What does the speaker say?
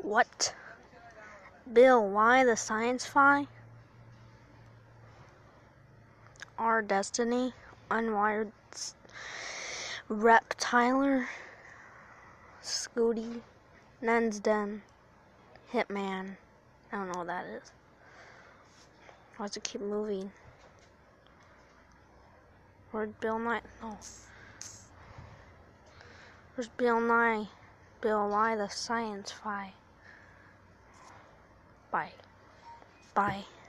What? Bill, why the science fi? Our destiny? Unwired Reptiler? Scooty? Nen's Den? Hitman? I don't know what that is. Why does it keep moving? Where'd Bill Nye? No. Where's Bill Nye? Bill Nye the science fi? Bye. Bye.